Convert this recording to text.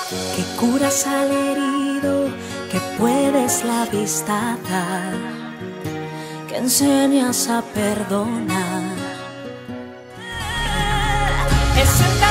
que curas al herido, que puedes la vista dar, que enseñas a perdonar. Es